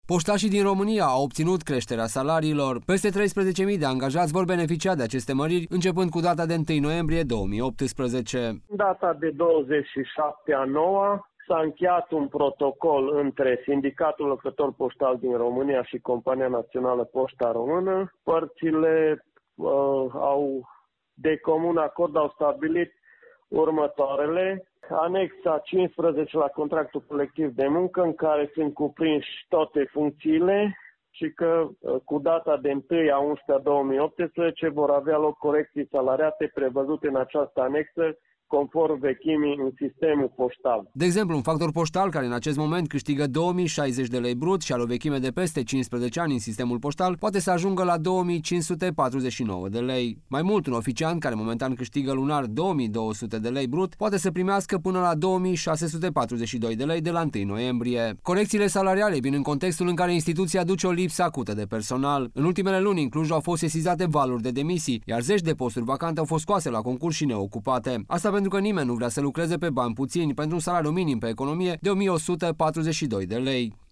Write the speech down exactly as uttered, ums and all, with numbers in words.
Poștașii din România au obținut creșterea salariilor. Peste treisprezece mii de angajați vor beneficia de aceste măriri, începând cu data de întâi noiembrie două mii optsprezece. Data de douăzeci și șapte a noua s-a încheiat un protocol între Sindicatul Lucrători Poștali din România și Compania Națională Poșta Română. Părțile uh, au, de comun acord, au stabilit următoarele. Anexa cincisprezece la contractul colectiv de muncă, în care sunt cuprinși toate funcțiile, și că cu data de întâi a unsprezecea două mii optsprezece vor avea loc corecții salariate prevăzute în această anexă, conform vechimii în sistemul poștal. De exemplu, un factor poștal care în acest moment câștigă două mii șaizeci de lei brut și are o vechime de peste cincisprezece ani în sistemul poștal, poate să ajungă la două mii cinci sute patruzeci și nouă de lei. Mai mult, un oficiant care momentan câștigă lunar două mii două sute de lei brut poate să primească până la două mii șase sute patruzeci și doi de lei de la întâi noiembrie. Corecțiile salariale vin în contextul în care instituția duce o lipsă acută de personal. În ultimele luni, în Cluj au fost sesizate valuri de demisii, iar zeci de posturi vacante au fost scoase la concurs și neocupate. Asta pentru că nimeni nu vrea să lucreze pe bani puțini pentru un salariu minim pe economie de o mie o sută patruzeci și doi de lei.